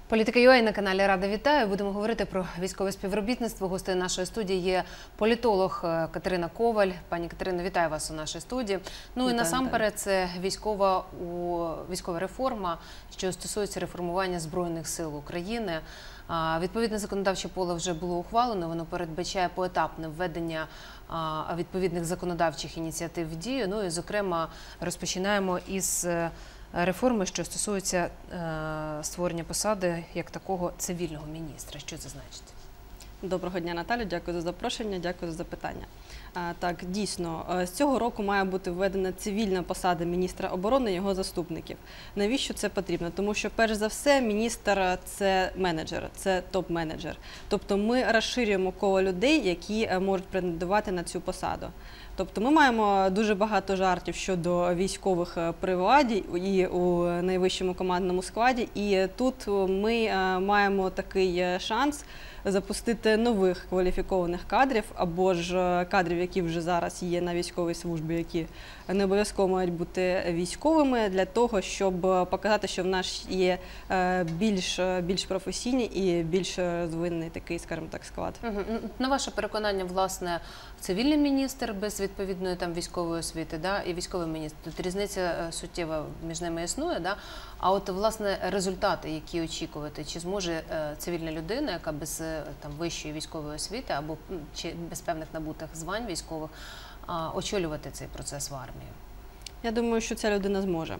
Політика.ua на каналі Рада вітаю. Будемо говорити про військове співробітництво. Гостею нашої студії є політолог Катерина Коваль. Пані Катерино, вітаю вас у нашій студії. Ну і насамперед це військова реформа, що стосується реформування Збройних сил України. Відповідне законодавче поле вже було ухвалено, воно передбачає поетапне введення відповідних законодавчих ініціатив в дію. Ну і, зокрема, розпочинаємо із реформи, що стосується створення посади як такого цивільного міністра. Що це значить? Доброго дня, Наталю. Дякую за запрошення, дякую за запитання. Так, дійсно, з цього року має бути введена цивільна посада міністра оборони і його заступників. Навіщо це потрібно? Тому що, перш за все, міністр – це менеджер, це топ-менеджер. Тобто ми розширюємо коло людей, які можуть претендувати на цю посаду. Тобто ми маємо дуже багато жартів щодо військових при владі і у найвищому командному складі. І тут ми маємо такий шанс запустити нових кваліфікованих кадрів, або ж кадрів, які вже зараз є на військовій службі, які не обов'язково мають бути військовими, для того, щоб показати, що в нас є більш професійний і більш розвинений такий, скажімо так, склад. На ваше переконання, власне, цивільний міністр без відповідної військової освіти, і військовий міністр, тут різниця суттєва між ними існує, а от, власне, результати, які очікувати, чи зможе цивільна людина, яка без вищої військової освіти або чи без певних набутих звань військових, очолювати цей процес в армії? Я думаю, що ця людина зможе.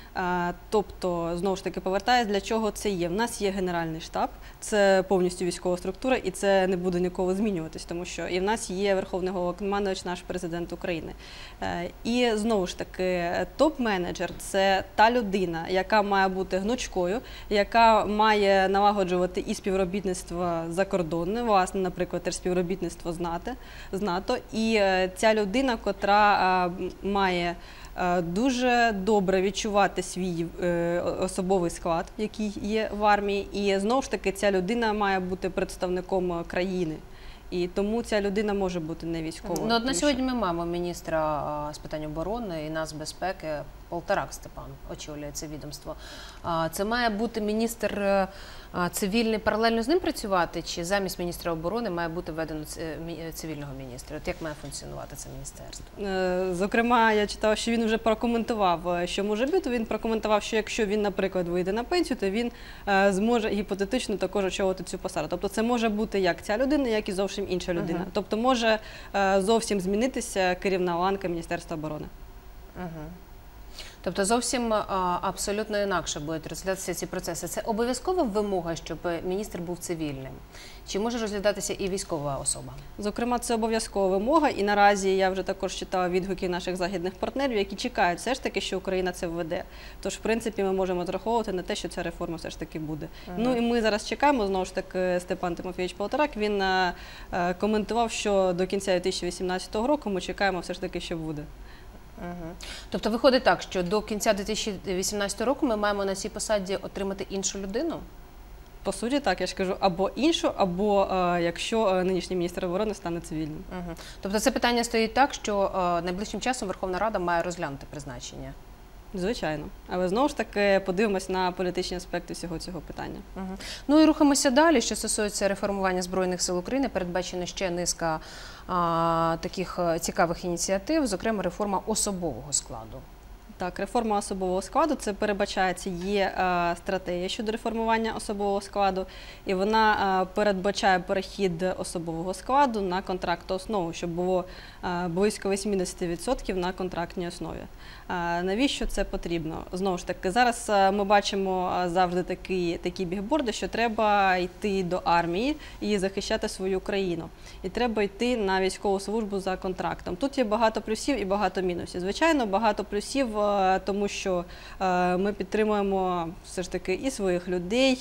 Тобто, знову ж таки, повертаюсь, для чого це є. В нас є Генеральний штаб, це повністю військова структура, і це не буде ніколи змінюватись, тому що і в нас є Верховний Головнокомандувач, наш президент України. І, знову ж таки, топ-менеджер – це та людина, яка має бути гнучкою, яка має налагоджувати і співробітництво закордонне, власне, наприклад, теж співробітництво з НАТО, і ця людина, котра має дуже добре відчувати свій особовий склад, який є в армії, і знову ж таки ця людина має бути представником країни. І тому ця людина може бути не військовою. Ну, на сьогодні ми маємо міністра з питань оборони і нацбезпеки, Полторак Степан очолює це відомство. Це має бути міністр цивільний, паралельно з ним працювати, чи замість міністра оборони має бути введено цивільного міністра? От як має функціонувати це міністерство? Зокрема, я читала, що він вже прокоментував, що може бути. Він прокоментував, що якщо він, наприклад, вийде на пенсію, то він зможе гіпотетично також очолити цю посаду. Тобто це може бути як ця людина, як і зовсім інша людина. Тобто може зовсім змінитися керівна ланка Міністерства оборони. Тобто зовсім абсолютно інакше будуть розглядатися ці процеси. Це обов'язкова вимога, щоб міністр був цивільним? Чи може розглядатися і військова особа? Зокрема, це обов'язкова вимога, і наразі я вже також читала відгуки наших західних партнерів, які чекають все ж таки, що Україна це введе. Тож, в принципі, ми можемо розраховувати на те, що ця реформа все ж таки буде. Ну і ми зараз чекаємо, знову ж таки, Степан Тимофійович Полторак, він коментував, що до кінця 2018 року ми чекаємо все ж таки, що буде. Тобто виходить так, що до кінця 2018 року ми маємо на цій посаді отримати іншу людину? По суті, так, я ж кажу, або іншу, або якщо нинішній міністр оборони стане цивільним. Тобто це питання стоїть так, що найближчим часом Верховна Рада має розглянути призначення? Звичайно. Але знову ж таки подивимось на політичні аспекти всього цього питання. Ну і рухаємося далі. Що стосується реформування Збройних сил України, передбачена ще низка таких цікавих ініціатив, зокрема реформа особового складу. Так, реформа особового складу, це передбачається, є стратегія щодо реформування особового складу, і вона передбачає перехід особового складу на контрактну основу, щоб було близько 80% на контрактній основі. Навіщо це потрібно? Знову ж таки, зараз ми бачимо завжди такі бігборди, що треба йти до армії і захищати свою країну. І треба йти на військову службу за контрактом. Тут є багато плюсів і багато мінусів. Звичайно, багато плюсів, тому що ми підтримуємо все ж таки і своїх людей,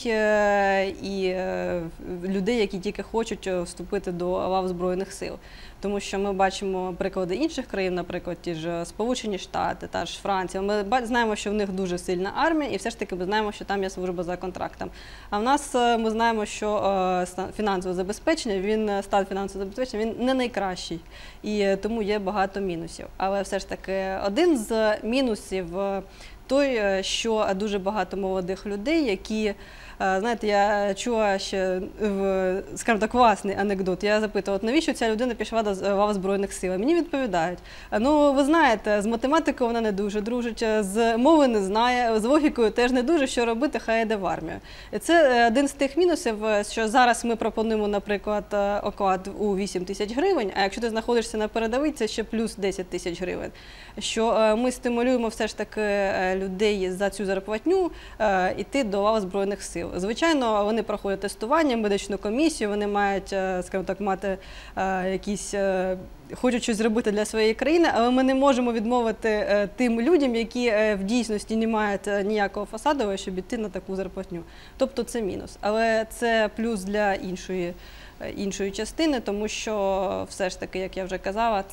і людей, які тільки хочуть вступити до лав Збройних сил. Тому що ми бачимо приклади інших країн, наприклад, ті ж Сполучені Штати, та ж Франція. Ми знаємо, що в них дуже сильна армія, і все ж таки ми знаємо, що там є служба за контрактом. А в нас ми знаємо, що фінансове забезпечення, стан фінансового забезпечення, він не найкращий. І тому є багато мінусів. Але все ж таки один з мінусів той, що дуже багато молодих людей, які Знаєте, я чула ще, скажімо так, власний анекдот. Я запитувала, навіщо ця людина пішла до лав Збройних сил? Мені відповідають, ну, ви знаєте, з математикою вона не дуже дружить, з мови не знає, з логікою теж не дуже, що робити, хай йде в армію. І це один з тих мінусів, що зараз ми пропонуємо, наприклад, оклад у 8 тисяч гривень, а якщо ти знаходишся на передовій, це ще плюс 10 тисяч гривень. Що ми стимулюємо все ж таки людей за цю зарплатню йти до лав Збройних сил. Звичайно, вони проходять тестування, медичну комісію, вони мають, скажімо так, мати якісь, хочуть щось зробити для своєї країни, але ми не можемо відмовити тим людям, які в дійсності не мають ніякого фасаду, щоб йти на таку зарплатню. Тобто це мінус. Але це плюс для іншої частини, тому що все ж таки, як я вже казала,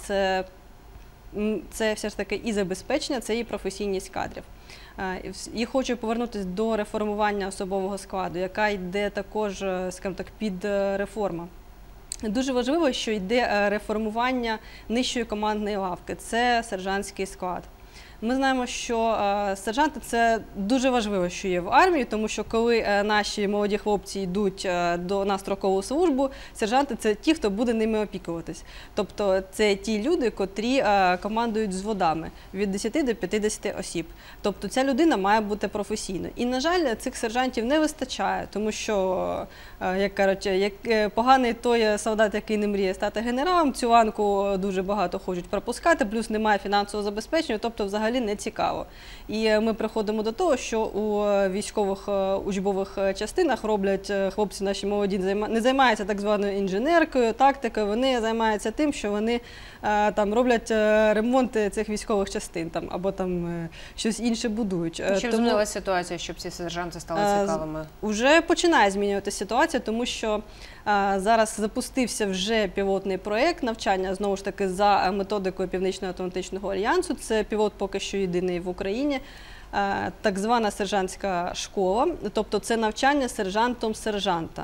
це все ж таки і забезпечення, це і професійність кадрів. І хочу повернутися до реформування особового складу, яка йде також, скажімо так, під реформа. Дуже важливо, що йде реформування нижчої командної лавки, це сержантський склад. Ми знаємо, що сержанти – це дуже важливо, що є в армії, тому що коли наші молоді хлопці йдуть на строкову службу, сержанти – це ті, хто буде ними опікуватись. Тобто це ті люди, котрі командують взводами від 10 до 50 осіб. Тобто ця людина має бути професійною. І, на жаль, цих сержантів не вистачає, тому що, як кажуть, як поганий той солдат, який не мріє стати генералом, цю ланку дуже багато хочуть пропускати, плюс немає фінансового забезпечення, тобто взагалі не цікаво. І ми приходимо до того, що у військових учбових частинах роблять хлопці наші молоді, не займаються так званою інженеркою, тактикою, вони займаються тим, що вони там роблять ремонти цих військових частин або там щось інше будують. Чи змінилася ситуація, щоб ці сержанти стали цікавими? Уже починає змінюватися ситуація, тому що зараз запустився вже пілотний проєкт навчання, знову ж таки, за методикою Північно-Атлантичного альянсу. Це пілот поки що єдиний в Україні. Так звана сержантська школа, тобто це навчання сержантом сержанта.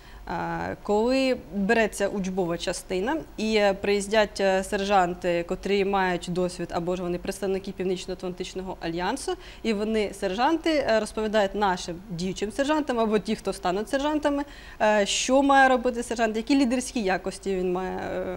Коли береться учбова частина і приїздять сержанти, котрі мають досвід, або ж вони представники Північно-Атлантичного альянсу, і вони, сержанти, розповідають нашим діючим сержантам, або ті, хто стануть сержантами, що має робити сержант, які лідерські якості він має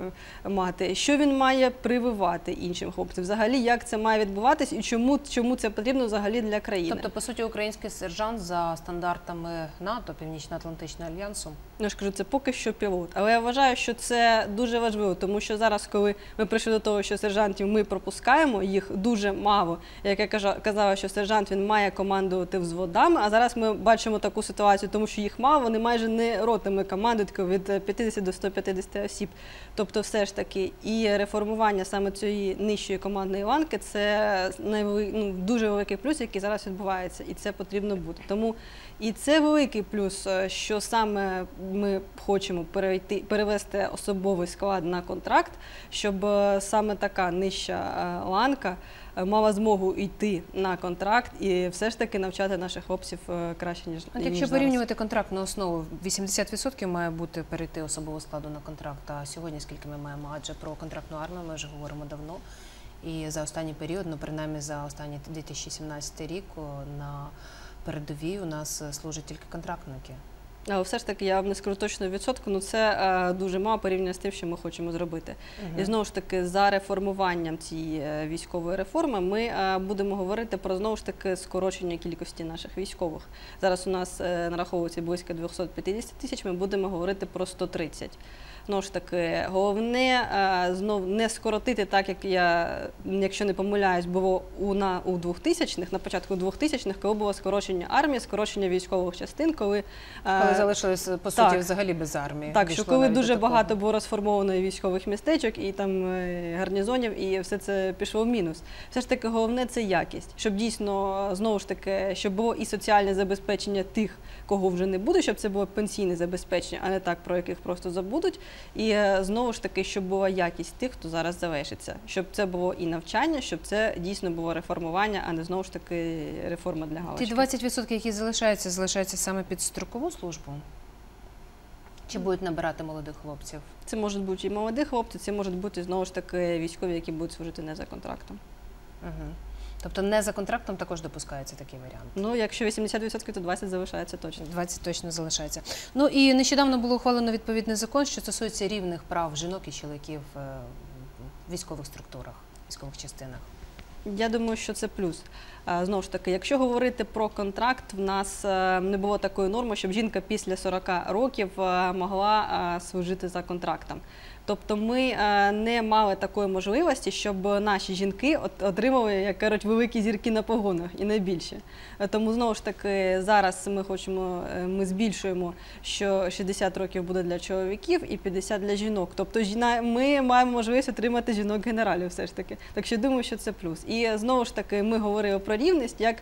мати, що він має прививати іншим хлопцям, взагалі, як це має відбуватись і чому це потрібно взагалі для країни. Тобто, по суті, український сержант за стандартами НАТО, Північно-Атлантичного альянсу? Я ж кажу, це поки що пілот. Але я вважаю, що це дуже важливо, тому що зараз, коли ми прийшли до того, що сержантів ми пропускаємо, їх дуже мало. Як я казала, що сержант він має командувати взводами, а зараз ми бачимо таку ситуацію, тому що їх мало, вони майже не ротами командують від 50 до 150 осіб. Тобто все ж таки і реформування саме цієї нижчої командної ланки – це дуже великий плюс, який зараз відбувається, і це потрібно бути. Тому і це великий плюс, що саме ми хочемо перевести особовий склад на контракт, щоб саме така нижча ланка мала змогу йти на контракт і все ж таки навчати наших хлопців краще, ніж зараз. Якщо порівнювати контрактну основу, 80% має бути перейти особового складу на контракт, а сьогодні скільки ми маємо? Адже про контрактну армію ми вже говоримо давно. І за останній період, принаймні за останній 2017 рік, на передовій у нас служать тільки контрактники. Але все ж таки, я вам не скажу точно відсотку, це дуже мало порівняно з тим, що ми хочемо зробити. І знову ж таки, за реформуванням цієї військової реформи ми будемо говорити про, знову ж таки, скорочення кількості наших військових. Зараз у нас нараховується близько 250 тисяч, ми будемо говорити про 130. Знову ж таки, головне знов не скоротити так, як якщо не помиляюсь, було у 2000-х, на початку 2000-х, коли було скорочення армії, скорочення військових частин, коли залишились, по суті, взагалі без армії. Так, що коли дуже багато було розформовано військових містечок і там гарнізонів, і все це пішло в мінус. Все ж таки, головне – це якість, щоб дійсно, знову ж таки, щоб було і соціальне забезпечення тих, кого вже не буде, щоб це було пенсійне забезпечення, а не так, про яких просто забудуть. І знову ж таки, щоб була якість тих, хто зараз залишиться. Щоб це було і навчання, щоб це дійсно було реформування, а не знову ж таки реформа для галочки. Ті 20%, які залишаються саме під строкову службу? Чи будуть набирати молодих хлопців? Це можуть бути і молоді хлопці, це можуть бути знову ж таки військові, які будуть служити не за контрактом. Тобто не за контрактом також допускається такий варіант? Ну, якщо 80%, то 20% залишається точно. 20 точно залишається. Ну і нещодавно було ухвалено відповідний закон, що стосується рівних прав жінок і чоловіків в військових структурах, військових частинах. Я думаю, що це плюс. Знову ж таки, якщо говорити про контракт, в нас не було такої норми, щоб жінка після 40 років могла служити за контрактом. Тобто ми не мали такої можливості, щоб наші жінки отримали, як кажуть, великі зірки на погонах і найбільше. Тому, знову ж таки, зараз ми збільшуємо, що 60 років буде для чоловіків і 50 для жінок. Тобто ми маємо можливість отримати жінок-генералів все ж таки. Так що думаю, що це плюс. І знову ж таки, ми говорили про рівність, як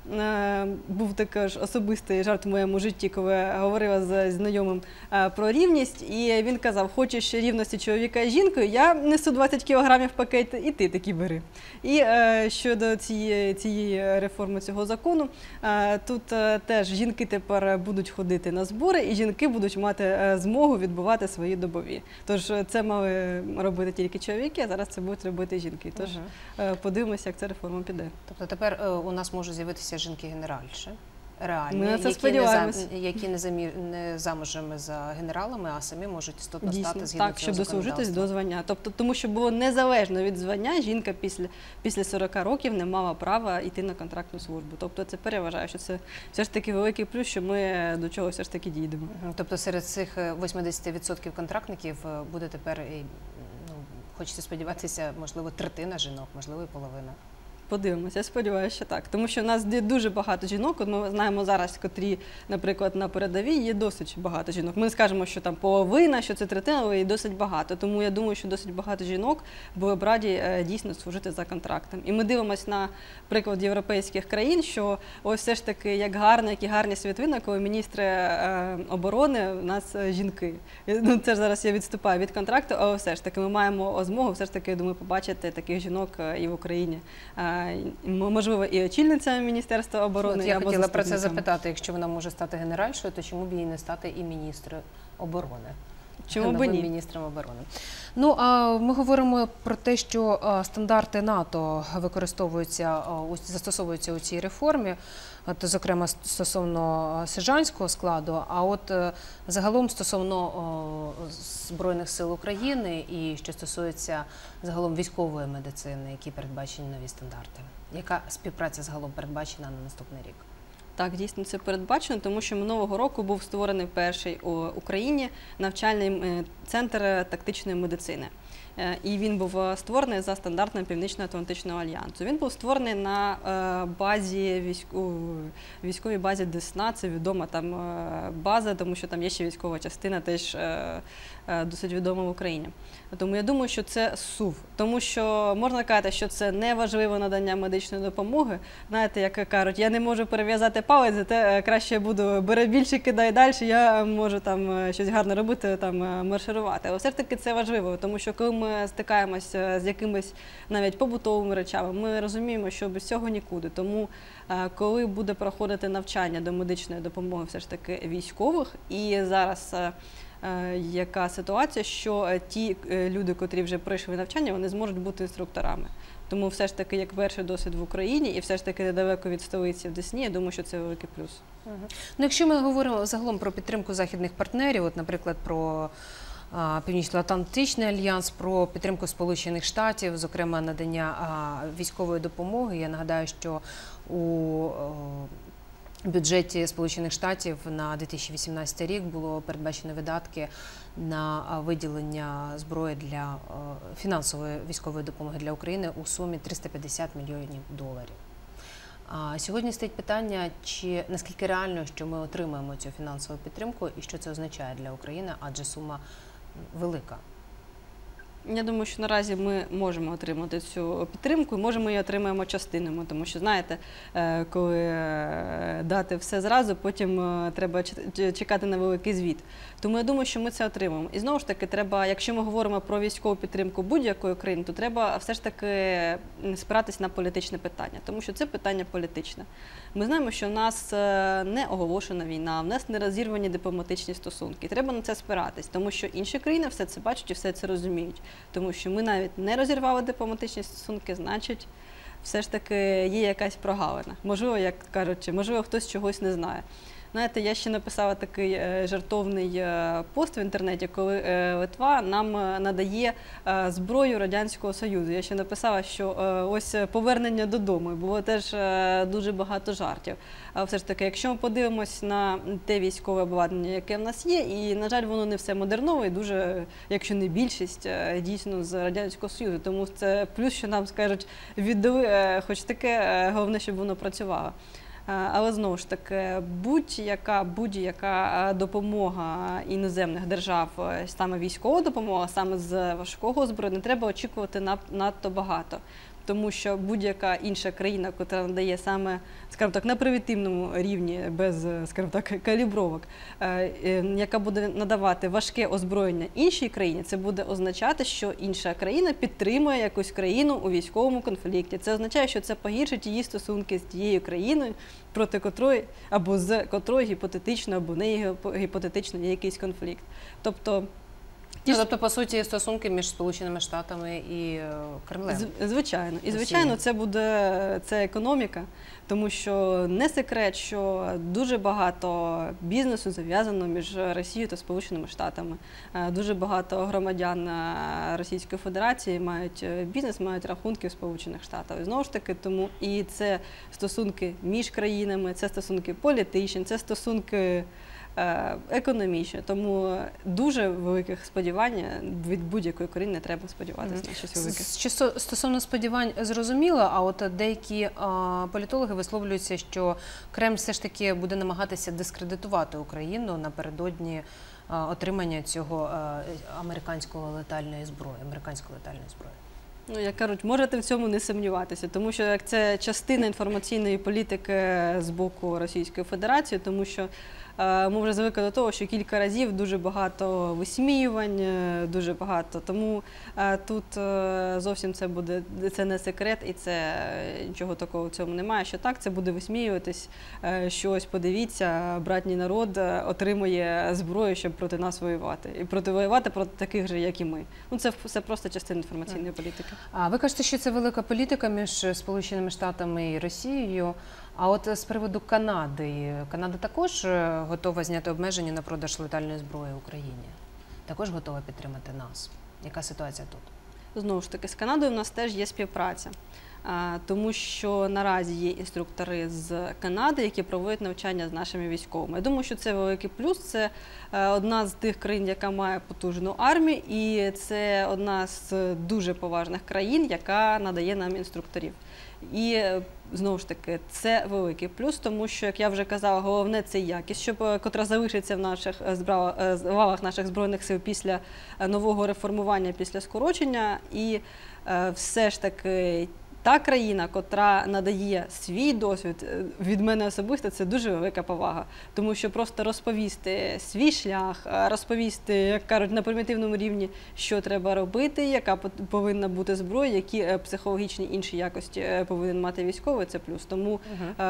був також особистий жарт в моєму житті, коли я говорила з знайомим про рівність, і він казав: хочеш рівності чоловіка і жінкою, я несу 20 кілограмів пакет, і ти такі бери. І щодо цієї реформи цього закону, тут теж жінки тепер будуть ходити на збори, і жінки будуть мати змогу відбувати свої добові. Тож це мали робити тільки чоловіки, а зараз це будуть робити жінки. Тож подивимося, як ця реформа піде. Тобто тепер у нас можуть з'явитися жінки-генеральші, реальні, Ми на це сподіваємось. які не замужем за генералами, а самі можуть істотно стати згідно так, цього щоб дослужитись законодавства. до звання. Тобто, тому що було незалежно від звання, жінка після 40 років не мала права йти на контрактну службу. Тобто це переважає, що це все ж таки великий плюс, що ми до чого все ж таки дійдемо. Тобто серед цих 80% контрактників буде тепер, хочеться сподіватися, можливо, третина жінок, можливо, і половина. Подивимося, я сподіваюся, що так. Тому що в нас є дуже багато жінок. От ми знаємо зараз, котрі, наприклад, на передовій є досить багато жінок. Ми не скажемо, що там половина, що це третина, але є досить багато. Тому я думаю, що досить багато жінок були б раді дійсно служити за контрактом. І ми дивимося на приклад європейських країн, що ось все ж таки, які гарні світлини, коли міністри оборони у нас жінки. Ну, це ж зараз я відступаю від контракту, але все ж таки ми маємо змогу, все ж таки, я думаю, побачити таких жінок і в Україні. Можливо, і очільниця Міністерства оборони. Я хотіла про це запитати. Якщо вона може стати генеральшою, то чому б їй не стати і міністром оборони? Чому б ні? Міністром оборони. Ну, ми говоримо про те, що стандарти НАТО застосовуються у цій реформі, зокрема стосовно сержантського складу, а от загалом стосовно Збройних сил України і що стосується загалом військової медицини, які передбачені нові стандарти. Яка співпраця загалом передбачена на наступний рік? Так, дійсно, це передбачено, тому що минулого року був створений перший у Україні навчальний центр тактичної медицини. І він був створений за стандартами Північно-Атлантичного альянсу. Він був створений на військовій базі Десна, це відома там база, тому що там є ще військова частина, теж досить відома в Україні. Тому я думаю, що це СУВ, тому що можна казати, що це не важливе надання медичної допомоги. Знаєте, як кажуть, я не можу перев'язати палець, зате краще я буду, бери більше, кидай далі, я можу там щось гарне робити, там марширувати. Але все ж таки це важливо, тому що коли ми стикаємося з якимись навіть побутовими речами, ми розуміємо, що без цього нікуди. Тому коли буде проходити навчання до медичної допомоги все ж таки військових, і зараз яка ситуація, що ті люди, котрі вже пройшли навчання, вони зможуть бути інструкторами. Тому все ж таки, як перший досвід в Україні, і все ж таки недалеко від столиці в Десні, я думаю, що це великий плюс. Ну, якщо ми говоримо загалом про підтримку західних партнерів, от, наприклад, про Північно-Атлантичний альянс, про підтримку Сполучених Штатів, зокрема надання військової допомоги, я нагадаю, що у бюджеті Сполучених Штатів на 2018 рік було передбачено видатки на виділення зброї для фінансової військової допомоги для України у сумі $350 мільйонів. Сьогодні стоїть питання, наскільки реально, що ми отримаємо цю фінансову підтримку і що це означає для України, адже сума велика. Я думаю, що наразі ми можемо отримати цю підтримку і можемо її отримаємо частинами, тому що, знаєте, коли дати все зразу, потім треба чекати на великий звіт. Тому я думаю, що ми це отримаємо. І знову ж таки, треба, якщо ми говоримо про військову підтримку будь-якої країни, то треба все ж таки спиратись на політичне питання, тому що це питання політичне. Ми знаємо, що в нас не оголошена війна, в нас не розірвані дипломатичні стосунки. Треба на це спиратись, тому що інші країни все це бачать і все це розуміють. Тому що ми навіть не розірвали дипломатичні стосунки, значить, все ж таки є якась прогалина. Можливо, як кажуть, можливо, хтось чогось не знає. Знаєте, я ще написала такий жартовний пост в інтернеті, коли Литва нам надає зброю Радянського Союзу. Я ще написала, що ось повернення додому. Було теж дуже багато жартів. Але все ж таки, якщо ми подивимось на те військове обладнання, яке в нас є, і, на жаль, воно не все модернове, і дуже, якщо не більшість, дійсно з Радянського Союзу. Тому це плюс, що нам скажуть, віддали хоч таке, головне, щоб воно працювало. Але знову ж таки, будь-яка допомога іноземних держав, саме військова допомога, саме з важкого озброєння, не треба очікувати надто багато. Тому що будь-яка інша країна, яка надає саме, скажімо так, на примітивному рівні, без, скажімо так, калібровок, яка буде надавати важке озброєння іншій країні, це буде означати, що інша країна підтримує якусь країну у військовому конфлікті. Це означає, що це погіршить її стосунки з тією країною, проти котрої, або з котрої гіпотетично, або не гіпотетично є якийсь конфлікт. Тобто, по суті, стосунки між Сполученими Штатами і Кремлем. Звичайно. І, звичайно, це економіка, тому що не секрет, що дуже багато бізнесу зав'язано між Росією та Сполученими Штатами. Дуже багато громадян Російської Федерації мають бізнес, мають рахунки в Сполучених Штатах. І знову ж таки, тому і це стосунки між країнами, це стосунки політичні, це стосунки економічно, тому дуже великих сподівань від будь-якої країни не треба сподіватися на щось велике. Стосовно сподівань зрозуміло, а от деякі політологи висловлюються, що Кремль все ж таки буде намагатися дискредитувати Україну напередодні отримання цього американської летальної зброї. Ну, як кажуть, можете в цьому не сумніватися, тому що це частина інформаційної політики з боку Російської Федерації, тому що ми вже звикли до того, що кілька разів дуже багато висміювань, дуже багато. Тому тут зовсім це не секрет і це нічого такого в цьому немає, що так, це буде висміюватись, що ось подивіться, братній народ отримує зброю, щоб проти нас воювати. І воювати проти таких же, як і ми. Ну, це просто частина інформаційної політики. А ви кажете, що це велика політика між Сполученими Штатами і Росією. А от з приводу Канади. Канада також готова зняти обмеження на продаж летальної зброї Україні? Також готова підтримати нас? Яка ситуація тут? Знову ж таки, з Канадою у нас теж є співпраця. Тому що наразі є інструктори з Канади, які проводять навчання з нашими військовими. Я думаю, що це великий плюс. Це одна з тих країн, яка має потужну армію, і це одна з дуже поважних країн, яка надає нам інструкторів. І, знову ж таки, це великий плюс, тому що, як я вже казала, головне – це якість, котра залишиться в лавах наших Збройних сил після нового реформування, після скорочення. І все ж таки та країна, котра надає свій досвід, від мене особисто, це дуже велика повага. Тому що просто розповісти свій шлях, розповісти, як кажуть, на примітивному рівні, що треба робити, яка повинна бути зброя, які психологічні інші якості повинен мати військовий, це плюс. Тому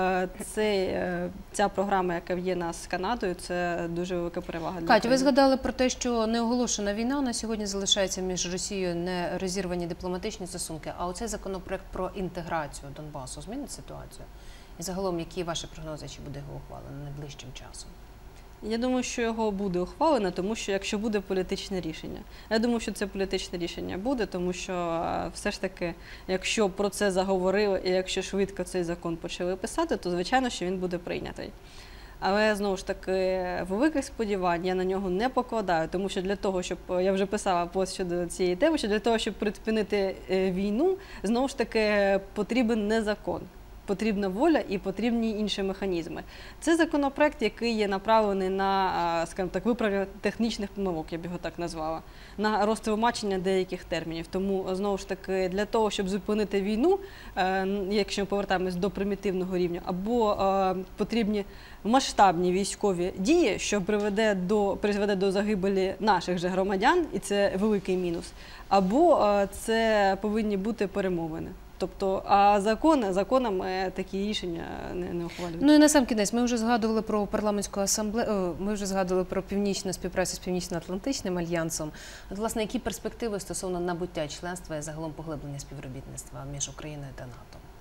ця програма, яка є у нас з Канадою, це дуже велика перевага. Катя, ви згадали про те, що неоголошена війна на сьогодні залишається між Росією, не розірвані дипломатичні стосунки, а оцей законопроект про інтеграцію Донбасу змінить ситуацію? І загалом, які ваші прогнози, чи буде його ухвалено найближчим часом? Я думаю, що його буде ухвалено, тому що якщо буде політичне рішення. Я думаю, що це політичне рішення буде, тому що все ж таки, якщо про це заговорили і якщо швидко цей закон почали писати, то звичайно, що він буде прийнятий. Але, знову ж таки, великих сподівань я на нього не покладаю, тому що для того, щоб, я вже писала пост щодо цієї теми, що для того, щоб припинити війну, знову ж таки, потрібен не закон. Потрібна воля і потрібні інші механізми. Це законопроект, який є направлений на, скажімо так, виправлення технічних помилок, я б його так назвала, на розтлумачення деяких термінів. Тому, знову ж таки, для того, щоб зупинити війну, якщо ми повертаємось до примітивного рівня, або потрібні масштабні військові дії, що призведе до загибелі наших же громадян, і це великий мінус, або це повинні бути перемовини. Тобто, а законами такі рішення не ухвалюють. Ну і на сам кінець, ми вже згадували про парламентську асамблею, ми вже згадували про північну співпрацю з Північно-Атлантичним альянсом. От, власне, які перспективи стосовно набуття членства і загалом поглиблення співробітництва між Україною та НАТО?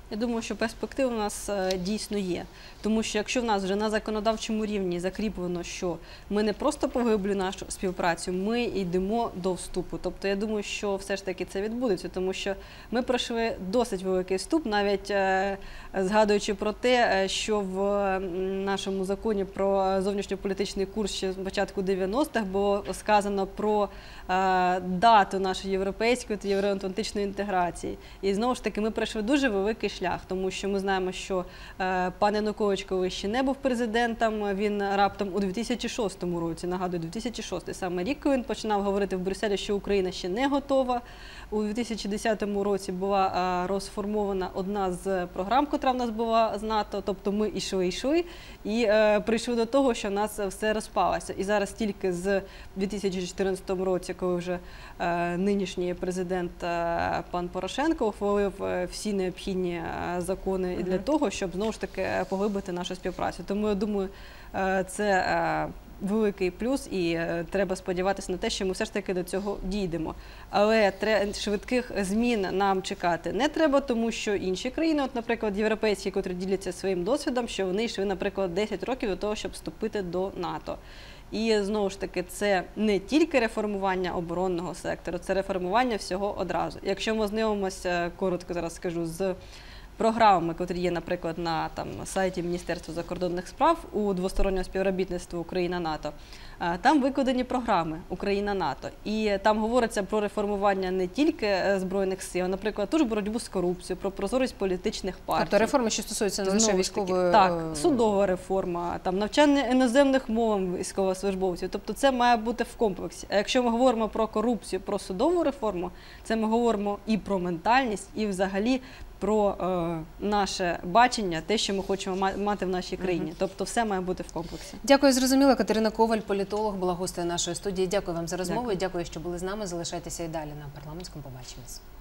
Я думаю, що перспектива у нас дійсно є. Тому що якщо в нас вже на законодавчому рівні закріплено, що ми не просто поглиблюємо нашу співпрацю, ми йдемо до вступу. Тобто я думаю, що все ж таки це відбудеться, тому що ми пройшли досить великий вступ, навіть згадуючи про те, що в нашому законі про зовнішньополітичний курс ще з початку 90-х було сказано про дату нашої європейської та євроатлантичної інтеграції. І знову ж таки ми пройшли дуже великий шлях, тому що ми знаємо, що пан Янукович, коли ще не був президентом, він раптом у 2006 році, нагадую, 2006, саме рік, коли він починав говорити в Брюсселі, що Україна ще не готова. У 2010 році була розформована одна з програм, яка в нас була з НАТО, тобто ми йшли і прийшли до того, що в нас все розпалося. І зараз тільки з 2014 році, коли вже нинішній президент пан Порошенко ухвалив всі необхідні закони для того, щоб знову ж таки поглибити нашу співпрацю. Тому я думаю, це великий плюс, і треба сподіватися на те, що ми все ж таки до цього дійдемо. Але швидких змін нам чекати не треба, тому що інші країни, от, наприклад, європейські, котрі діляться своїм досвідом, що вони йшли, наприклад, 10 років до того, щоб вступити до НАТО. І, знову ж таки, це не тільки реформування оборонного сектору, це реформування всього одразу. Якщо ми знайомимося, коротко зараз скажу, з програмами, які є, наприклад, на сайті Міністерства закордонних справ у двосторонньому співробітництві Україна-НАТО, там викладені програми Україна-НАТО. І там говориться про реформування не тільки Збройних сил, а, наприклад, ту ж боротьбу з корупцією, про прозорість політичних партій. Тобто реформи, що стосуються не лише військової... Так, судова реформа, навчання іноземних мов військовослужбовців. Тобто це має бути в комплексі. А якщо ми говоримо про корупцію, про судову реформу, це ми говоримо і про ментальність, і взагалі про наше бачення, те, що ми хочемо мати в нашій країні. Тобто все має бути в комплексі. Дякую, зрозуміло. Катерина Коваль, політолог, була гостею нашої студії. Дякую вам за розмову і дякую, що були з нами. Залишайтеся і далі на Парламентському. Побачимось.